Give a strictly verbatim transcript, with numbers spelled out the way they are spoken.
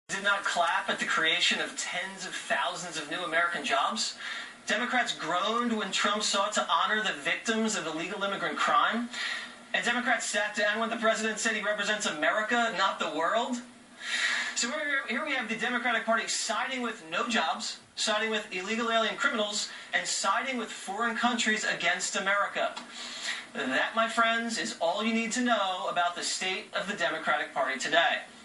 Did not clap at the creation of tens of thousands of new American jobs. Democrats groaned when Trump sought to honor the victims of illegal immigrant crime. And Democrats sat down when the president said he represents America, not the world. So here we have the Democratic Party siding with no jobs, siding with illegal alien criminals, and siding with foreign countries against America. That, my friends, is all you need to know about the state of the Democratic Party today.